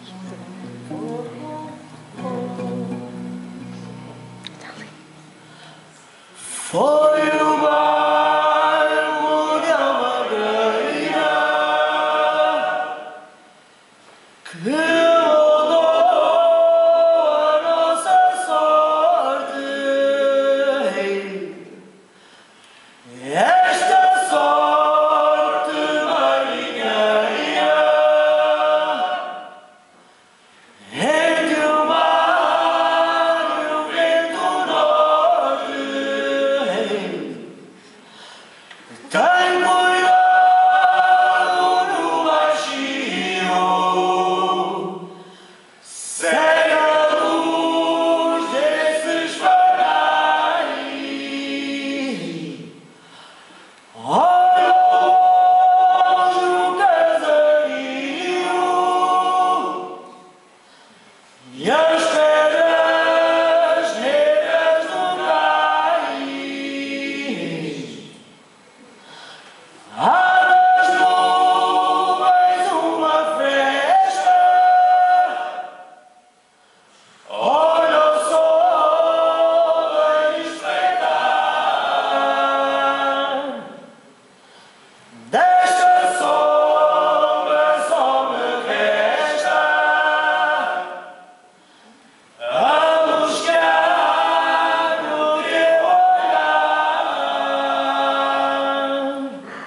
Foi o bairro de Almadeira que mudou a nossa sorte. Esta sorte marinheira entre o mar e o vento norte. Tem cuidado no baixio, segue a luz desses faróis. Olha longe o casario e as pedras negras do cais. Há nas nuvens uma festa, olha o sol a espreitar. Desta sombra só me resta a buscar no teu olhar.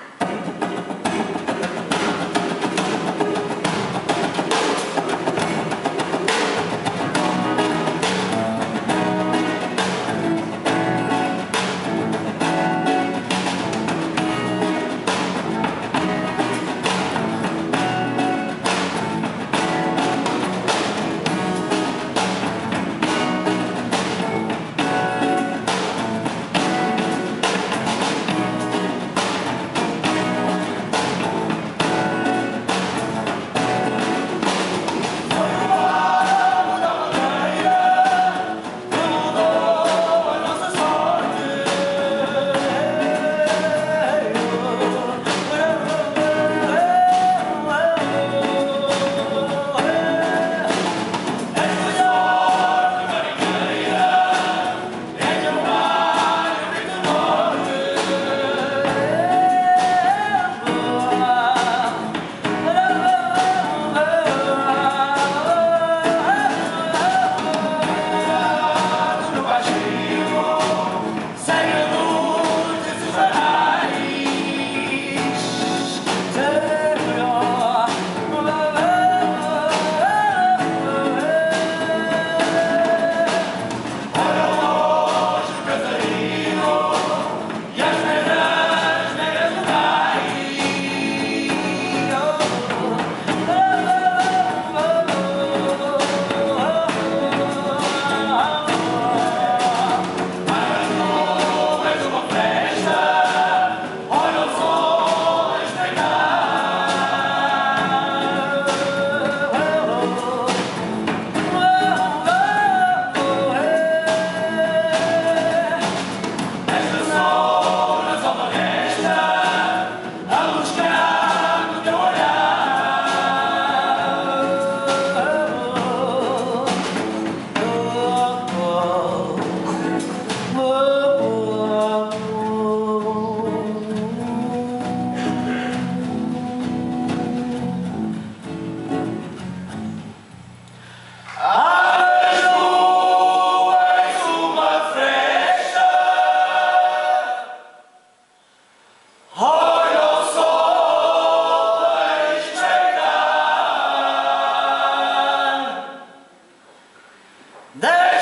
Olha o sol a espreitar.